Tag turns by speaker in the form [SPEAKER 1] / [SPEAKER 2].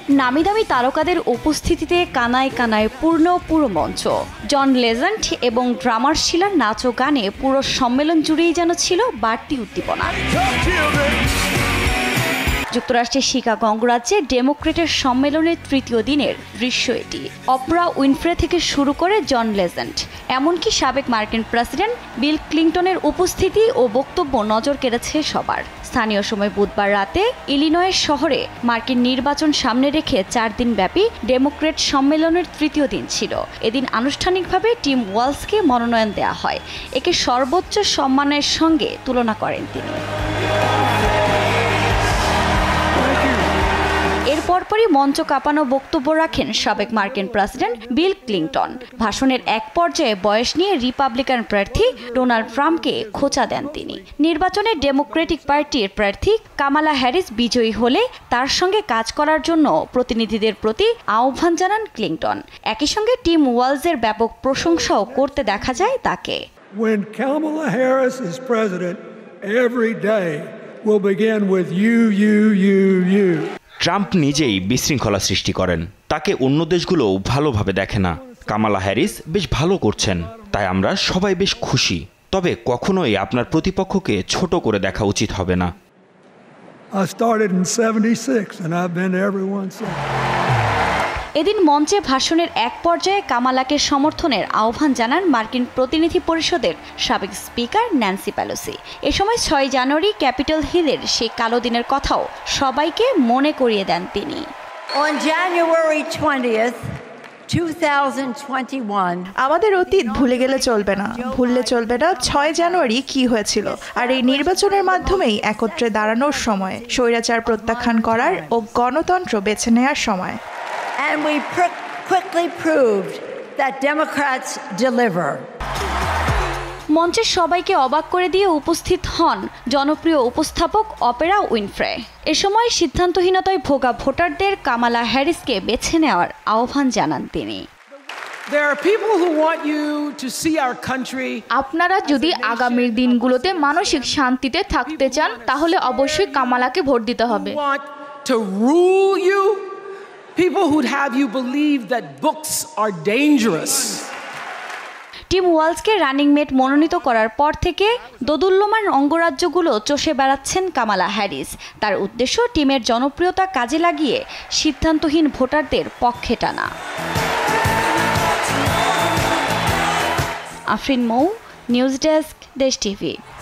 [SPEAKER 1] নামিদামি তারকাদের উপস্থিতিতে কানায় কানায় পূর্ণ পুরো মঞ্চ। জন লেজেন্ড এবং ড্রামার শিলার নাচ ও গানে পুরো সম্মেলন জুড়েই যেন ছিল বাড়তি উদ্দীপনা। যুক্তরাষ্ট্রের শিকাগো অঙ্গরাজ্যে ডেমোক্রেটের সম্মেলনের তৃতীয় দিনের দৃশ্য এটি। অপরা উইনফ্রে থেকে শুরু করে জন লেজেন্ড, এমনকি সাবেক মার্কিন প্রেসিডেন্ট বিল ক্লিনটনের উপস্থিতি ও বক্তব্য নজর কেড়েছে সবার। স্থানীয় সময় বুধবার রাতে ইলিনয়ের শহরে মার্কিন নির্বাচন সামনে রেখে 4 দিন ব্যাপী ডেমোক্রেট সম্মেলনের তৃতীয় দিন ছিল। এদিন আনুষ্ঠানিকভাবে টিম ওয়ালসকে মনোনয়ন দেওয়া হয়। একে সর্বোচ্চ সম্মানের সঙ্গে তুলনা করেন তিনি। পরপরই মঞ্চ কাঁপানো বক্তব্য রাখেন সাবেক মার্কিন প্রেসিডেন্ট বিল ক্লিনটন। ভাষণের এক পর্যায়ে বয়স নিয়ে রিপাবলিকান প্রার্থী ডোনাল্ড ট্রাম্পকে খোঁচা দেন তিনি। নির্বাচনে ডেমোক্রেটিক পার্টির প্রার্থী কামালা হ্যারিস বিজয়ী হলে তার সঙ্গে কাজ করার জন্য প্রতিনিধিদের প্রতি আহ্বান জানান ক্লিনটন। একই সঙ্গে টিম ওয়ালসের ব্যাপক প্রশংসাও করতে দেখা যায় তাকে।
[SPEAKER 2] When Kamala Harris is president, every day will begin with you.
[SPEAKER 3] Trump নিজেই বিশৃঙ্খলা সৃষ্টি করেন, তাকে অন্য দেশগুলো ভালোভাবে দেখে না। কামালা হ্যারিস বেশ ভালো করছেন, তাই আমরা সবাই বেশ খুশি। তবে কখনোই আপনার প্রতিপক্ষকে ছোট করে দেখা উচিত হবে না।
[SPEAKER 2] I started in 76 and I've been to everyone since.
[SPEAKER 1] এদিন মঞ্চে ভাষণের এক পর্যায়ে কামালাকে সমর্থনের আহ্বান জানান মার্কিন প্রতিনিধি পরিষদের সাবেক স্পিকার ন্যান্সি পেলোসি। এ সময় 6 জানুয়ারি ক্যাপিটল হিলের সেই কালো দিনের কথাও সবাইকে মনে করিয়ে দেন তিনি।
[SPEAKER 4] On January 20th, 2021
[SPEAKER 5] আমাদের অতীত ভুলে গেলে চলবে না, ভুললে চলবে না 6 জানুয়ারি কি হয়েছিল। আর এই নির্বাচনের মাধ্যমেই একত্রে দাঁড়ানোর সময়, স্বৈরাচার প্রত্যাখ্যান করার ও গণতন্ত্র বেছে নেওয়ার সময়।
[SPEAKER 4] And we quickly proved that Democrats deliver.
[SPEAKER 1] মঞ্চের সবাইকে অবাক করে দিয়ে উপস্থিত হন জনপ্রিয় উপস্থাপক অপেরা উইনফ্রে। এ সময় সিদ্ধান্তহীনতায় ভোগা ভোটারদের কামালা হ্যারিসকে বেছে নেওয়ার আহ্বান জানান তিনি।
[SPEAKER 6] আপনারা যদি আগামীর দিনগুলোতে মানসিক শান্তিতে থাকতে চান, তাহলে অবশ্যই কামালাকে ভোট দিতে হবে।
[SPEAKER 7] People who'd have you believe that books are dangerous.
[SPEAKER 1] Tim ওয়ালসকে রানিং মেট মনোনীত করার পর থেকে দোদুল্যমান অঙ্গরাজ্যগুলো চষে বেড়াচ্ছেন কামালা হ্যারিস। তার উদ্দেশ্য টিমের জনপ্রিয়তা কাজে লাগিয়ে সিদ্ধান্তহীন ভোটারদের পক্ষে টানা। Afrin Mou, news desk, Desh TV.